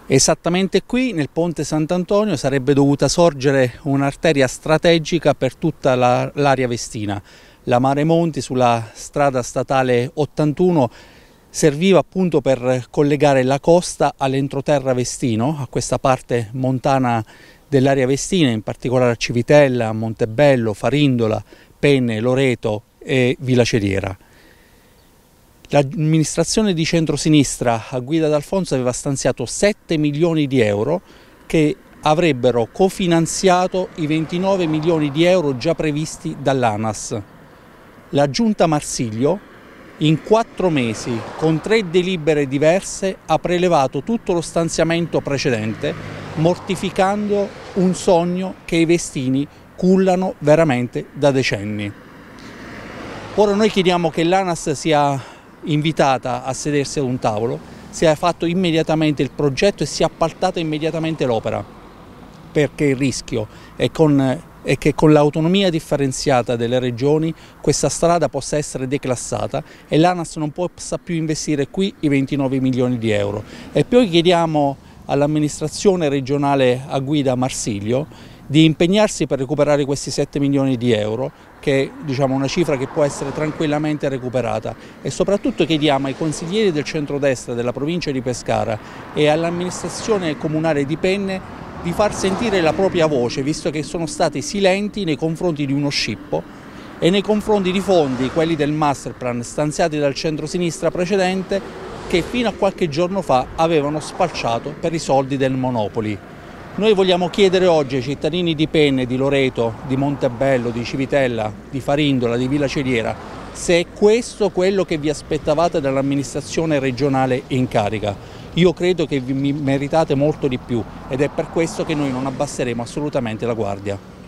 Esattamente qui, nel Ponte Sant'Antonio, sarebbe dovuta sorgere un'arteria strategica per tutta l'area vestina. La Mare Monti, sulla strada statale 81, serviva appunto per collegare la costa all'entroterra vestino, a questa parte montana dell'area vestina, in particolare a Civitella, Montebello, Farindola, Penne, Loreto e Villa Ceriera. L'amministrazione di centrosinistra a guida d'Alfonso aveva stanziato 7 milioni di euro che avrebbero cofinanziato i 29 milioni di euro già previsti dall'ANAS. La giunta Marsilio in 4 mesi, con 3 delibere diverse, ha prelevato tutto lo stanziamento precedente, mortificando un sogno che i vestini cullano veramente da decenni. Ora noi chiediamo che l'ANAS sia invitata a sedersi ad un tavolo, sia fatto immediatamente il progetto e sia appaltata immediatamente l'opera, perché il rischio è che con l'autonomia differenziata delle regioni questa strada possa essere declassata e l'ANAS non possa più investire qui i 29 milioni di euro. E poi chiediamo all'amministrazione regionale a guida Marsilio di impegnarsi per recuperare questi 7 milioni di euro, che è una cifra che può essere tranquillamente recuperata, e soprattutto chiediamo ai consiglieri del centrodestra della provincia di Pescara e all'amministrazione comunale di Penne di far sentire la propria voce, visto che sono stati silenti nei confronti di uno scippo e nei confronti di fondi, quelli del masterplan stanziati dal centrosinistra precedente, che fino a qualche giorno fa avevano spalciato per i soldi del Monopoli. Noi vogliamo chiedere oggi ai cittadini di Penne, di Loreto, di Montebello, di Civitella, di Farindola, di Villa Ceriera, se è questo quello che vi aspettavate dall'amministrazione regionale in carica. Io credo che vi meritate molto di più ed è per questo che noi non abbasseremo assolutamente la guardia.